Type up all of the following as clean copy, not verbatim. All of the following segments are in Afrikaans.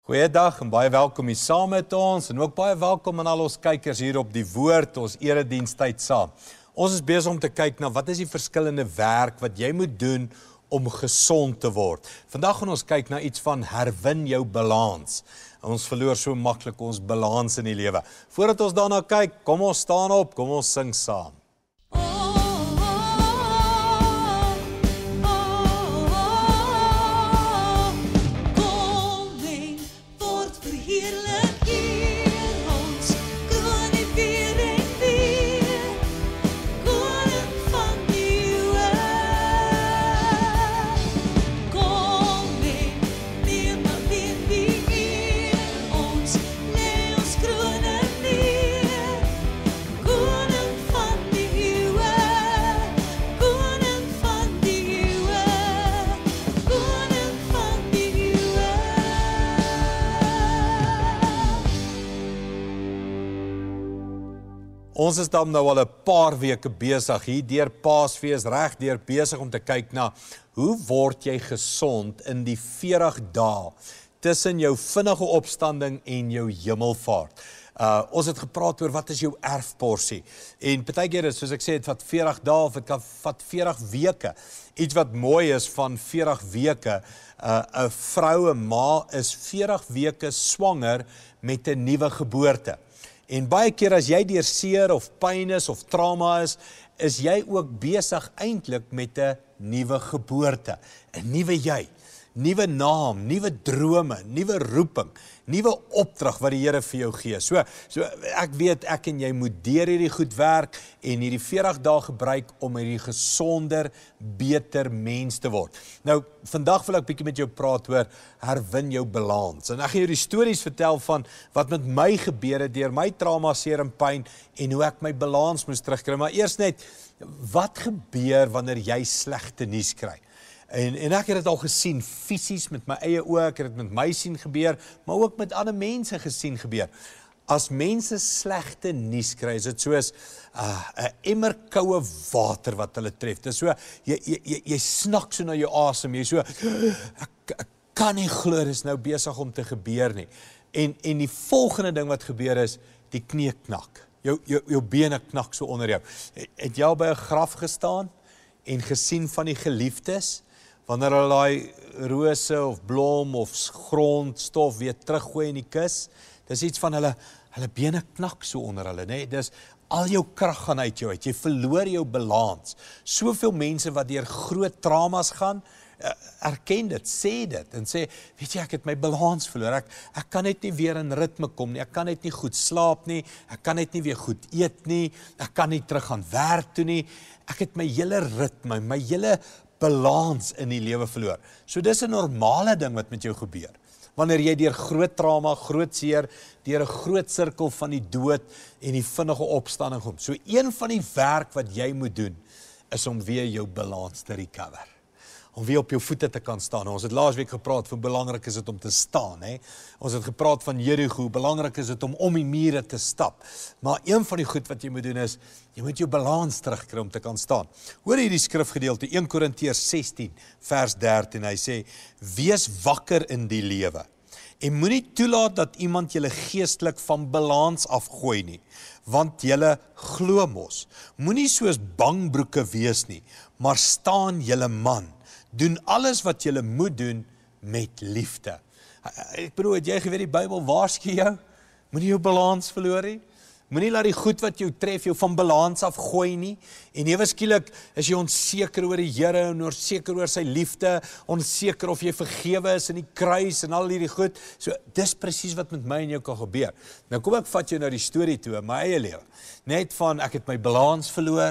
Goeiedag en baie welkom hier saam met ons en ook baie welkom aan al ons kykers hier op die Woord, ons eredienstyd saam. Ons is besig om te kyk na wat is die verskillende werk wat jy moet doen om gesond te word. Vandag gaan ons kyk na iets van herwin jou balans. Ons verloor so maklik ons balans in die lewe. Voordat ons daarna kyk, kom ons staan op, kom ons sing saam. Ons is dan nou al 'n paar weke besig hier deur Paasfees reg deur besig om te kyk na hoe word jy gesond in die 40 dae tussen jou vinnige opstanding en jou hemelvaart. Ons het gepraat oor wat is jou erfporsie en partykeer is soos ek sê dit vat 40 dae of dit kan vat 40 weke. Iets wat mooi is van 40 weke, 'n vrou, 'n ma is 40 weke swanger met 'n nuwe geboorte. En baie keer as jy deur seer of pyn is of trauma is jy ook besig eintlik met 'n nuwe geboorte, 'n nuwe jy, nuwe naam, nuwe drome, nuwe roeping, nuwe opdrag wat die Here vir jou gee. So ek weet ek en jy moet deur hierdie goed werk en hierdie 40 dae gebruik om hierdie gesonder, beter mens te word. Nou, vandag wil ek bietjie met jou praat oor herwin jou balans. En ek gaan jou die stories vertel van wat met my gebeur het deur my trauma, seer en pyn en hoe ek my balans moes terugkry. Maar eers net, wat gebeur wanneer jy slegte nuus kry? En ek het dit al gesien, fisies met my eie oë, ek het dit met my sien gebeur, maar ook met ander mense gesien gebeur. As mense slegte nuus kry, is dit soos 'n emmer koue water wat hulle tref. Dit is so, jy snak so na jou asem, jy so, ek kan nie glo dit is nou besig om te gebeur nie. En die volgende ding wat gebeur is, die knie knak. Jou bene knak so onder jou. Het jy al by 'n graf gestaan en gesien van die geliefdes? Wanneer hulle daai rose of blom of grondstof weer teruggooi in die kus, dis iets van hulle bene knak so onder hulle, nee, dis al jou krag gaan uit jou uit, jy verloor jou balans. Soveel mense wat deur groot traumas gaan, erken dit, sê dit en sê, weet jy, ek het my balans verloor, ek kan net nie weer in ritme kom nie, ek kan net nie goed slaap nie, ek kan net nie weer goed eet nie, ek kan nie terug gaan werk toe nie, ek het my hele ritme, my hele balans in die lewe verloor. So dis 'n normale ding wat met jou gebeur. Wanneer jy deur groot trauma, groot seer, deur 'n groot sirkel van die dood en die vinnige opstanding kom. So een van die werk wat jy moet doen, is om weer jou balans te recover. Om weer op jou voete te kan staan. Ons het laasweek gepraat hoe belangrik is dit om te staan. Ons het gepraat van Jerigo, hoe belangrik is dit om die mure te stap. Maar een van die goed wat jy moet doen is, jy moet jou balans terugkry om te kan staan. Hoor hierdie skrifgedeelte, 1 Korintiërs 16 vers 13, hy sê, wees wakker in die lewe. En moenie toelaat dat iemand julle geestelik van balans afgooi nie, want julle glo mos. Moenie soos bangbroeke wees nie, maar staan julle man. Doen alles wat jy moet doen met liefde. Ek bedoel, het jy geweet die Bybel waarsku jou? Moenie jou balans verloor nie. Moenie laat die goed wat jou tref jou van balans afgooi nie. En ewe skielik is jy onseker oor die Here en onseker oor sy liefde, onseker of jy vergewe is in die kruis en al hierdie goed. So dis presies wat met my en jou kan gebeur. Nou kom ek vat jou na die storie toe in my eie lewe. Net van ek het my balans verloor.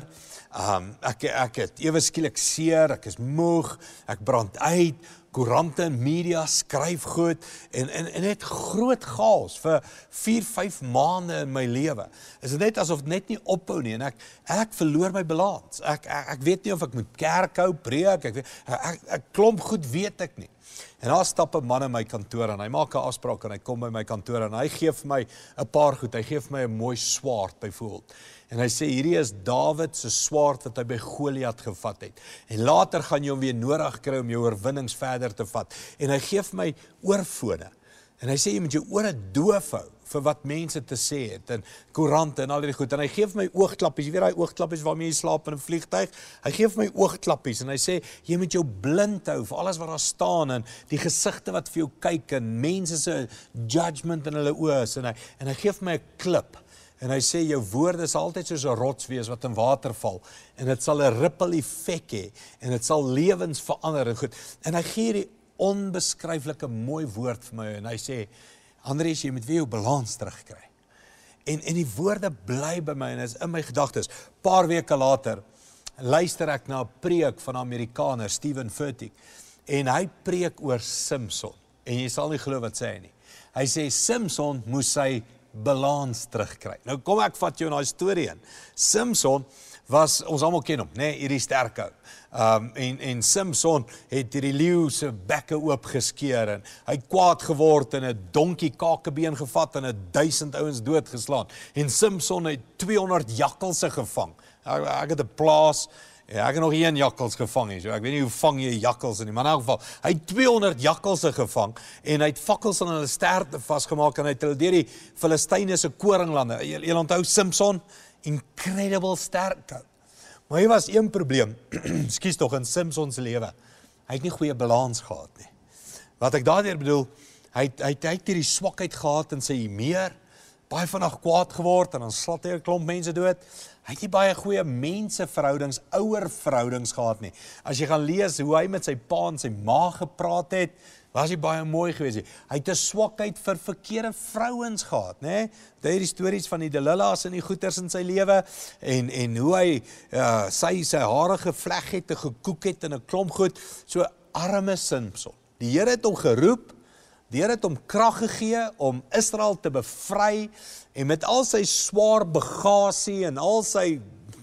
Ek het ewe skielik seer, ek is moeg, ek brand uit, koerante en media skryf goed en net groot chaos vir 4-5 maande in my lewe. Is dit net asof dit net nie ophou nie en ek verloor my balans. Ek weet nie of ek moet kerk hou, preek, ek klomp goed weet ek nie. En daar stap 'n man in my kantoor en hy maak 'n afspraak en hy kom by my kantoor en hy gee vir my 'n paar goed. Hy gee vir my 'n mooi swaard byvoorbeeld. En hy sê hierdie is Dawid se swaard wat hy by Goliat gevat het. En later gaan jy hom weer nodig kry om jou oorwinnings verder te vat. En hy gee vir my oorfone. En hy sê, jy moet jou ore doof hou vir wat mense te sê het, en koerante en al die goed, en hy gee vir my oogklappies, jy weet die oogklappies waarmee jy slaap in 'n vliegtuig, hy gee vir my oogklappies, en hy sê, jy moet jou blind hou vir alles wat daar staan, en die gesigte wat vir jou kyk, en mense se judgment in hulle oë is, en hy gee vir my 'n klip, en hy sê, jou woorde sal altyd soos 'n rots wees wat in water val, en dit sal 'n ripple effek hê, en dit sal lewens verander, en goed, en hy gee die onbeskryflike mooi woord vir my, en hy sê, Andries, jy moet weer jou balans terugkry. En die woorde bly by my, en is in my gedagtes. Paar weke later, luister ek na 'n preek van 'n Amerikaner, Steven Furtick, en hy preek oor Samson, en jy sal nie glo wat sê hy nie. Hy sê, Samson moes sy balans terugkry. Nou kom ek vat jou na die storie in. Samson was, ons almal ken hom, hierdie sterk ou. En Samson het hierdie leeu se bekke oopgeskeer, en hy het kwaad geword, en 'n donkie kakebeen gevat, en 1000 ouens doodgeslaan. En Samson het 200 jakkalse gevang. Ek het 'n plaas, ek het nog een jakkals gevang hier, so ek weet nie hoe vang jy jakkals in nie, maar in elk geval, hy het 200 jakkalse gevang, en hy het fakkels aan hulle sterte vasgemaak, en hy het hulle deur die Filistyne se koringlande. Jy onthou Samson, incredible sterk. Maar hier was een probleem, ekskuus tog, in Samson se lewe. Hy het nie goeie balans gehad nie. Wat ek daardeur bedoel, hy het hierdie swakheid gehad in sy humeur, baie vinnig kwaad geword, en dan slat hy 'n klomp mense dood. Hy het nie baie goeie menseverhoudings, ouer verhoudings gehad nie. As jy gaan lees hoe hy met sy pa en sy ma gepraat het, was hy baie mooi geweest. Hy het 'n swakheid vir verkeerde vrouens gehad, né? Dit is die stories van die Delilahs en die goeters in sy lewe, en hoe hy sy hare gevleg het en gekoek het en 'n klomp goed, so arme Samson. Die Here het hom geroep, die Here het hom krag gegee om Israel te bevry, en met al sy swaar bagasie en al sy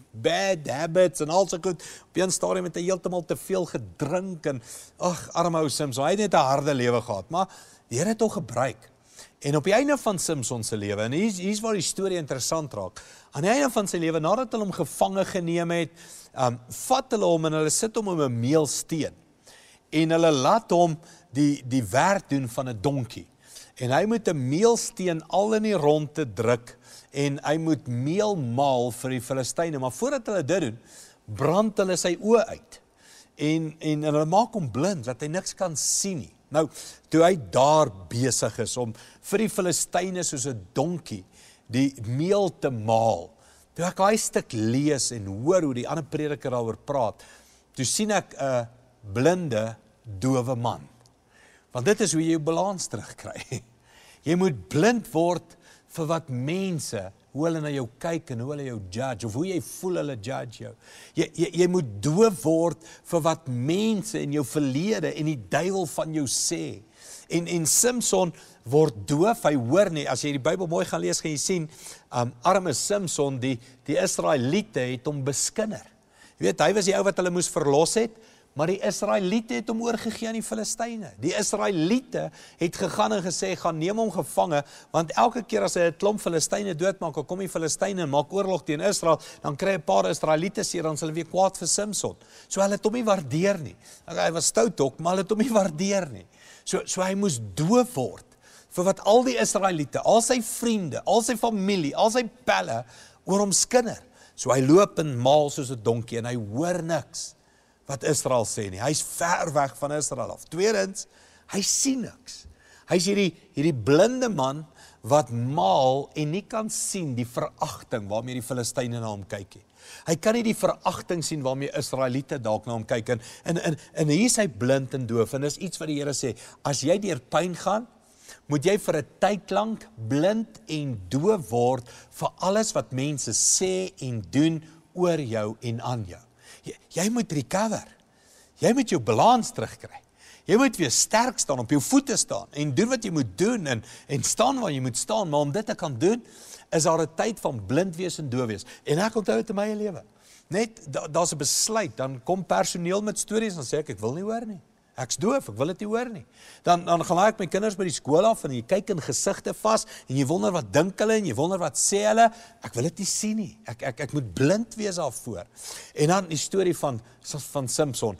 bad habits en al so goed, op een stadium het hy heeltemal te veel gedrink, en arme ou Samson, hy het net 'n harde lewe gehad, maar die Here het hom gebruik. En op die einde van Samson se lewe, en hier's waar die storie interessant raak, aan die einde van sy lewe, nadat hulle hom gevange geneem het, vat hulle hom en hulle sit hom op 'n meelsteen, en hulle laat hom die werk doen van 'n donkie, en hy moet 'n meelsteen al in die rondte druk, en hy moet meel maal vir die Filistyne, maar voordat hulle dit doen, brand hulle sy oë uit, en hulle maak hom blind, dat hy niks kan sien nie. Nou, toe hy daar besig is om vir die Filistyne soos 'n donkie die meel te maal, toe ek daai stuk lees en hoor hoe die ander prediker daaroor praat, toe sien ek 'n blinde, dowe man. Want dit is hoe jy jou balans terugkry. Jy moet blind word vir wat mense, hoe hulle na jou kyk en hoe hulle jou judge, of hoe jy voel hulle judge jou. Jy moet doof word vir wat mense in jou verlede en die duiwel van jou sê. En Samson word doof, hy hoor nie. As jy die Bybel mooi gaan lees, gaan jy sien, arme Samson, die Israeliete het hom beskinder. Jy weet, hy was die ou wat hulle moes verlos het, maar die Israeliete het hom oorgegee aan die Filistyne. Die Israeliete het gegaan en gesê, gaan neem hom gevange, want elke keer as hy 'n klomp Filistyne doodmaak, dan kom die Filistyne en maak oorlog teen Israel, dan kry 'n paar Israeliete seer, dan sal hulle weer kwaad vir Samson. So hulle het hom nie waardeer nie. Hy was stout ook, maar hulle het hom nie waardeer nie. So hy moes doof word vir wat al die Israeliete, al sy vriende, al sy familie, al sy pelle oor hom skinder. So hy loop en maal soos 'n donkie en hy hoor niks wat Israel sê nie. Hy's ver weg van Israel af. Tweedens, hy sien niks. Hy's hierdie blinde man wat maal en nie kan sien die veragting waarmee die Filistyne na hom kyk nie. Hy kan nie die veragting sien waarmee Israeliete dalk na hom kyk. En hier is hy blind en doof. En dis iets wat die Here sê, as jy deur pyn gaan, moet jy vir 'n tyd lank blind en doof word vir alles wat mense sê en doen oor jou en aan jou. Jy moet recover. Jy moet jou balans terugkry. Jy moet weer sterk staan, op jou voete staan en doen wat jy moet doen en staan waar jy moet staan. Maar om dit te kan doen, is daar 'n tyd van blind wees en doof wees. En ek onthou dit in my lewe. Net, daar's 'n besluit, dan kom personeel met stories en sê ek wil nie hoor nie. Ek's doof, ek wil dit nie hoor nie. Dan gaan laai ek my kinders by die skool af en jy kyk in gesigte vas en jy wonder wat dink hulle en jy wonder wat sê hulle. Ek wil dit nie sien nie. Ek moet blind wees daarvoor. En dan die storie van Samson.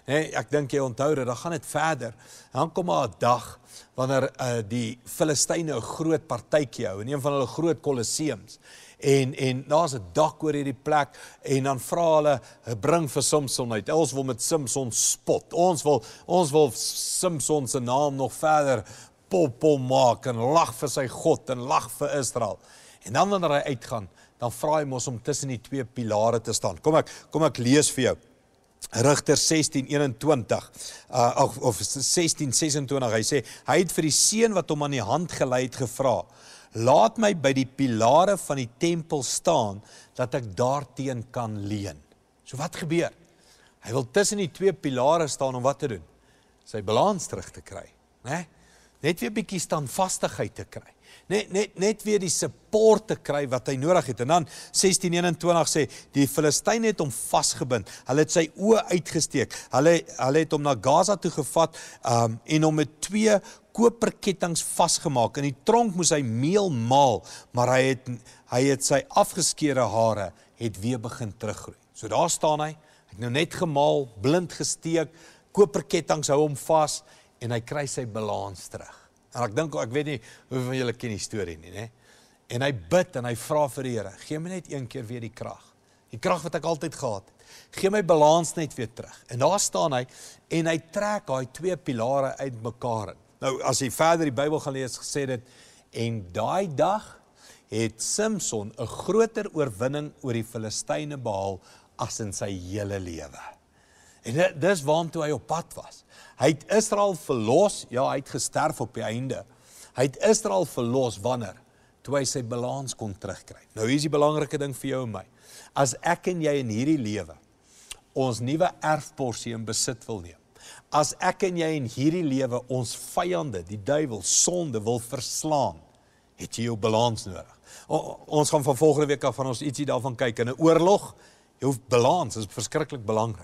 Nee, ek dink jy onthou dit, dan gaan dit verder. Dan kom maar 'n dag wanneer die Filistyne 'n groot partytjie hou in een van hulle groot kolosseums. En daar's 'n dak oor hierdie plek en dan vra hulle, bring vir Samson uit. Ons wil met Samson spot. Ons wil Samson se naam nog verder pol maak en lag vir sy God en lag vir Israel. En dan wanneer hy uitgaan, dan vra hy mos om tussen die twee pilare te staan. Kom ek lees vir jou. Rigter 16:21 of 16:26, hy sê, hy het vir die seun wat hom aan die hand gelei het gevra, laat my by die pilare van die tempel staan, dat ek daarteen kan leun. So wat gebeur? Hy wil tussen die twee pilare staan om wat te doen? Sy balans terug te kry. Net weer 'n bietjie standvastigheid te kry. Net weer die support te kry wat hy nodig het. En dan 16:21 sê, die Filistyne het hom vasgebind. Hulle het sy oë uitgesteek. Hulle het hom na Gaza toe gevat en hom met 2 koperkettinge vasgemaak. In die tronk moes hy meel maal, maar hy het sy afgeskeurde hare het weer begin teruggroei. So daar staan hy het nou net gemaal, blind gesteek, koperkettinge hou hom vas en hy kry sy balans terug. En ek weet nie hoeveel van julle ken die storie nie, né? En hy bid en hy vra vir die Here, gee my net een keer weer die krag wat ek altyd gehad het. Gee my balans net weer terug. En daar staan hy en hy trek daai 2 pilare uit mekaar. Nou as jy verder die Bybel gaan lees, gesê dit, en daai dag het Samson 'n groter oorwinning oor die Filistyne behaal as in sy hele lewe. En dis waartoe hy op pad was. Hy het Israel verlos, ja, hy het gesterf op die einde. Hy het Israel verlos wanneer? Toe hy sy balans kon terugkry. Nou hier is die belangrike ding vir jou en my. As ek en jy in hierdie lewe ons nuwe erfporsie in besit wil neem, as ek en jy in hierdie lewe ons vyande, die duiwel, sonde wil verslaan, het jy jou balans nodig. Ons gaan van volgende week af van ons ietsie daarvan kyk. In 'n oorlog, jou balans is verskriklik belangrik.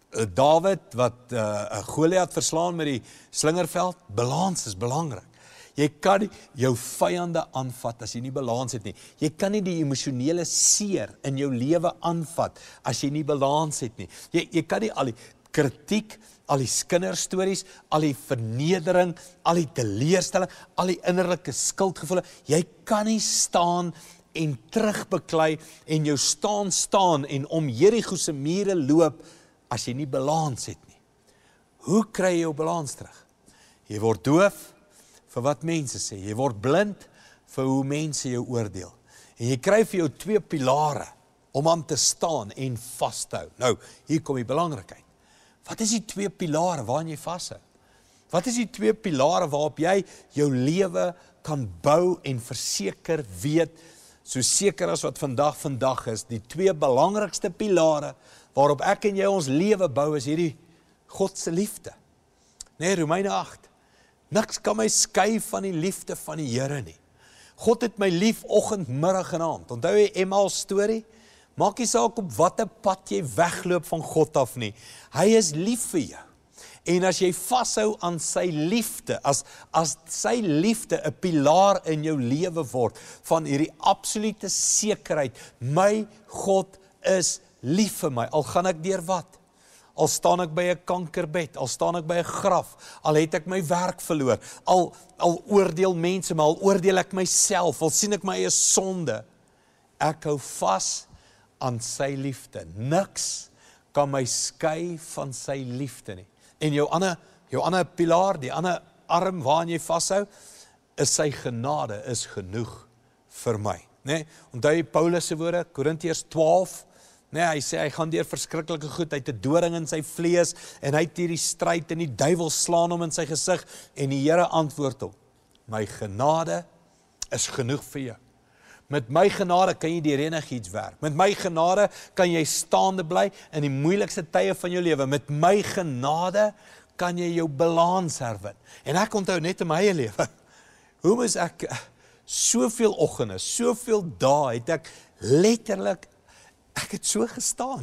Dawid wat Goliat verslaan met die slingerveld, balans is belangrik. Jy kan nie jou vyande aanvat as jy nie balans het nie. Jy kan nie die emosionele seer in jou lewe aanvat as jy nie balans het nie. Jy kan nie al die kritiek, al die kinderstories, al die vernedering, al die teleurstelling, al die innerlike skuldgevoel, jy kan nie staan en terugbeklei en jou staan en om Jerigo se mure loop as jy nie balans het nie. Hoe kry jy jou balans terug? Jy word doof vir wat mense sê. Jy word blind vir hoe mense jou oordeel. En jy kry vir jou 2 pilare om aan te staan en vas te hou. Nou, hier kom die belangrikheid. Wat is die 2 pilare waaraan jy vashou? Wat is die 2 pilare waarop jy jou lewe kan bou en verseker weet, so seker as wat vandag is, die 2 belangrikste pilare waarop ek en jy ons lewe bou is hierdie God se liefde. Nee, Romeine 8. Niks kan my skei van die liefde van die Here nie. God het my lief oggend, middag en aand. Onthou jy Emmaus storie? Maak nie saak op watter pad jy wegloop van God af nie. Hy is lief vir jou. En as jy vashou aan sy liefde, as sy liefde 'n pilaar in jou lewe word, van hierdie absolute sekerheid, my God is lief vir my, al gaan ek deur wat? Al staan ek by 'n kankerbed, al staan ek by 'n graf, al het ek my werk verloor, al oordeel mense my, al oordeel ek myself, al sien ek my eie sonde, ek hou vas aan sy liefde. Niks kan my skei van sy liefde nie. En jou ander pilaar, die ander arm waaraan jy vashou, is sy genade is genoeg vir my. Nee, onthou jy Paulus se woorde, Korintiërs 12, nee, hy sê hy gaan deur verskriklike goed, hy het 'n doring in sy vlees en hy het hierdie stryd en die duiwel slaan hom in sy gesig en die Here antwoord hom, my genade is genoeg vir jou. Met my genade kan jy deur enigiets werk. Met my genade kan jy staande bly in die moeilikste tye van jou lewe. Met my genade kan jy jou balans herwin. En ek onthou net in my eie lewe, hoe moes ek soveel oggende, soveel dae het ek letterlik, ek het so gestaan.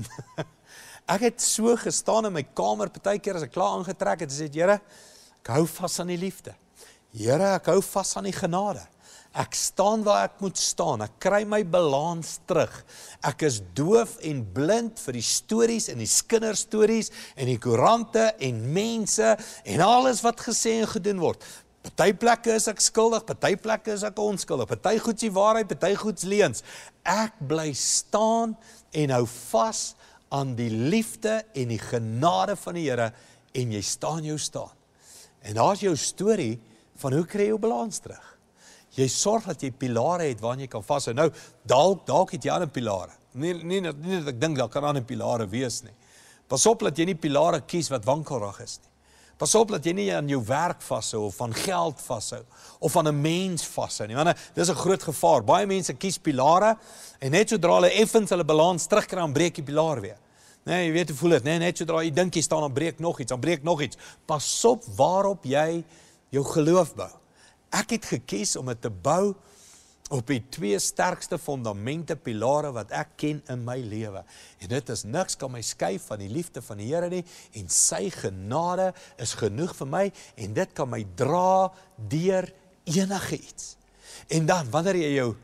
Ek het so gestaan in my kamer, partykeer as ek klaar aangetrek het, sê Here, ek hou vas aan die liefde. Here, ek hou vas aan die genade. Ek staan waar ek moet staan. Ek kry my balans terug. Ek is doof en blind vir die stories en die kinderstories en die koerante en mense en alles wat gesê en gedoen word. Party plekke is ek skuldig, party plekke is ek onskuldig, party goeds die waarheid, party goeds leuns. Ek bly staan en hou vas aan die liefde en die genade van die Here en jy staan. En daar's jou storie van hoe kry jy jou balans terug. Jy sorg dat jy pilare het waarin jy kan vashou. Nou, dalk het jy ander pilare. Nie dat ek dink daar kan ander pilare wees nie. Pas op dat jy nie pilare kies wat wankelrig is nie. Pas op dat jy nie aan jou werk vashou of van geld vashou of aan 'n mens vashou nie. Want dis 'n groot gevaar. Baie mense kies pilare en net sodra hulle effens hulle balans terugkry, dan breek die pilaar weer. Nee, jy weet hoe voel dit, nee, net sodra jy dink jy staan, dan breek nog iets. Pas op waarop jy jou geloof bou. Ek het gekies om dit te bou op die 2 sterkste fundamente, pilare wat ek ken in my lewe. En dit is niks kan my skei van die liefde van die Here nie, en sy genade is genoeg vir my, en dit kan my dra deur enige iets. En dan, wanneer jy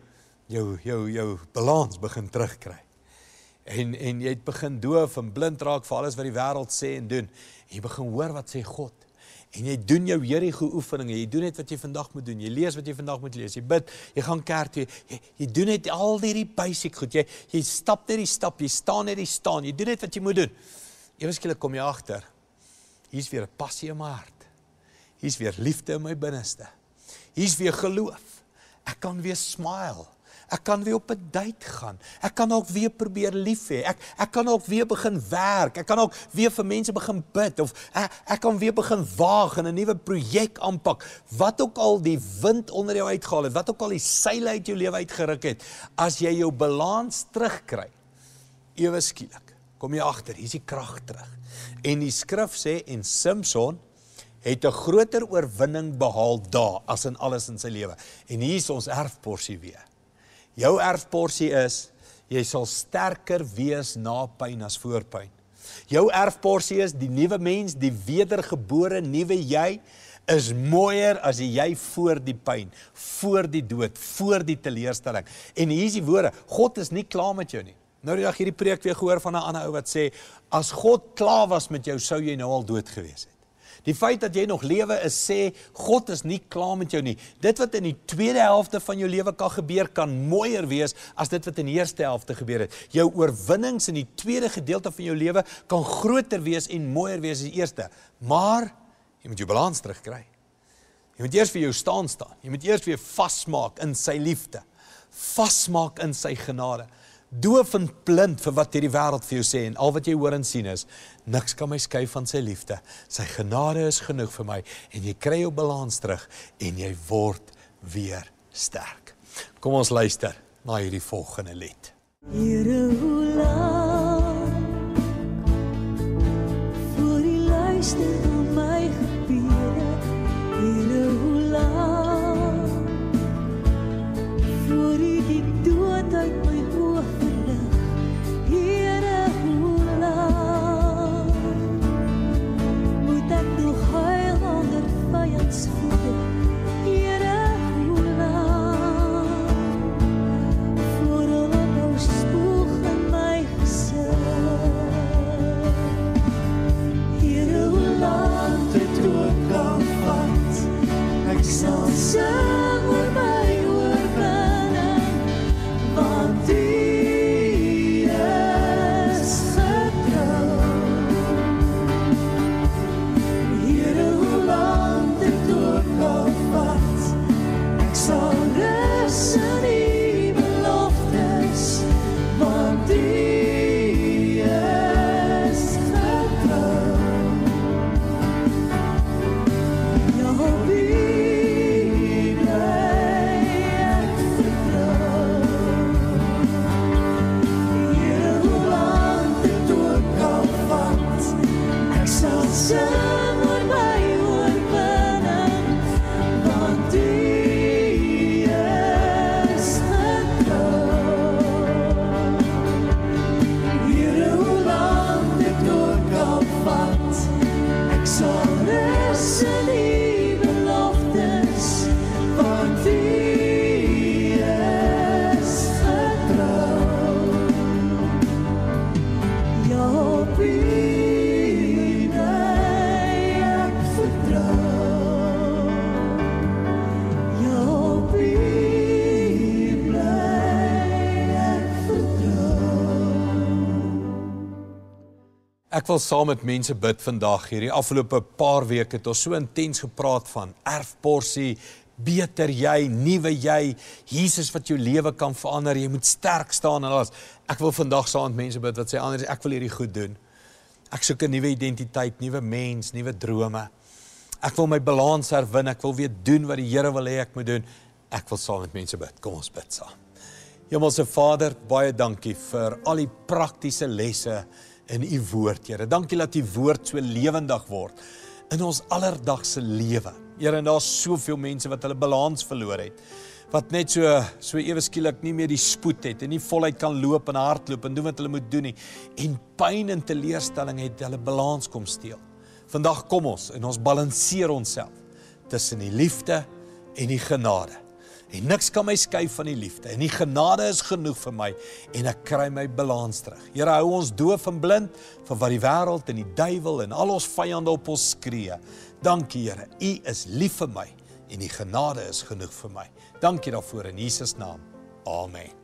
jou balans begin terugkry, en jy het begin doof en blind raak vir alles wat die wêreld sê en doen, en jy begin hoor wat sê God, en jy doen jou Jerigo oefeninge, jy doen net wat jy vandag moet doen, jy lees wat jy vandag moet lees, jy bid, jy gaan kerk toe, jy doen net al die basic goed, jy stap net die stap, jy staan net die staan, jy doen net wat jy moet doen. Ewe skielik kom jy agter, hier's weer 'n passie in my hart, hier's weer liefde in my binneste, hier's weer geloof, ek kan weer smile, ek kan weer op 'n date gaan, ek kan ook weer probeer lief hê, ek kan ook weer begin werk, ek kan ook weer vir mense begin bid, of ek kan weer begin waag en 'n nuwe projek aanpak, wat ook al die wind onder jou uitgehaal het, wat ook al die seile uit jou lewe uitgeruk het, as jy jou balans terugkry, ewe skielik, kom jy agter, hier is die krag terug. En die skrif sê, en Samson het 'n groter oorwinning behaal daar, as in alles in sy lewe. En hier is ons erfporsie weer. Jou erfporsie is, jy sal sterker wees na pyn as voor pyn. Jou erfporsie is, die nuwe mens, die wedergebore nuwe jy, is mooier as jy voor die pyn, voor die dood, voor die teleurstelling. En hier is die woorde, God is nie klaar met jou nie. Nou die dag hierdie preek weer gehoor van 'n ander ou wat sê, as God klaar was met jou, sou jy nou al dood gewees het. Die feit dat jy nog lewe is sê, God is nie klaar met jou nie. Dit wat in die tweede helfte van jou lewe kan gebeur, kan mooier wees as dit wat in die eerste helfte gebeur het. Jou oorwinnings in die tweede gedeelte van jou lewe kan groter wees en mooier wees as die eerste. Maar, jy moet jou balans terugkry. Jy moet eers vir jou staan. Jy moet eers weer vasmaak in sy liefde. Vasmaak in sy genade. Doof en blind vir wat hierdie wêreld vir jou sê, en al wat jy hoor en sien is, niks kan my skei van sy liefde. Sy genade is genoeg vir my, en jy kry jou balans terug, en jy word weer sterk. Kom ons luister na hierdie volgende lied. Here, hoe lang voor U luister na my gebede, Here, hoe lang voor U die dood uit my oë verlig, Here, hoe lang moet ek nog huil onder vyand se voete, Here, hoe lang voor hulle nou spoeg in my Ek wil saam met mense bid vandag. Hierdie afgelope paar weke het ons so intens gepraat van erfporsie, beter jy, nuwe jy, Jesus wat jou lewe kan verander, jy moet sterk staan en alles. Ek wil vandag saam met mense bid wat sê anders, ek wil hierdie goed doen. Ek soek 'n nuwe identiteit, nuwe mens, nuwe drome. Ek wil my balans herwin, ek wil weer doen wat die Here wil hê ek moet doen. Ek wil saam met mense bid. Kom ons bid saam. Hemelse Vader, baie dankie vir al die praktiese lesse in u woord, Here. Dankie dat u woord so lewendig word in ons alledagse lewe. Here, en daar's soveel mense wat hulle balans verloor het, wat net so ewe skielik nie meer die spoed het en nie voluit kan loop en hardloop en doen wat hulle moet doen nie. En pyn en teleurstelling het hulle balans kom steel. Vandag kom ons en ons balanseer onsself tussen die liefde en die genade. En niks kan my skei van die liefde. En die genade is genoeg vir my en ek kry my balans terug. Here, hou ons doof en blind vir wat die wêreld en die duiwel en al ons vyande op ons skree. Dankie, Here, u is lief vir my en die genade is genoeg vir my. Dankie daarvoor in Jesus naam. Amen.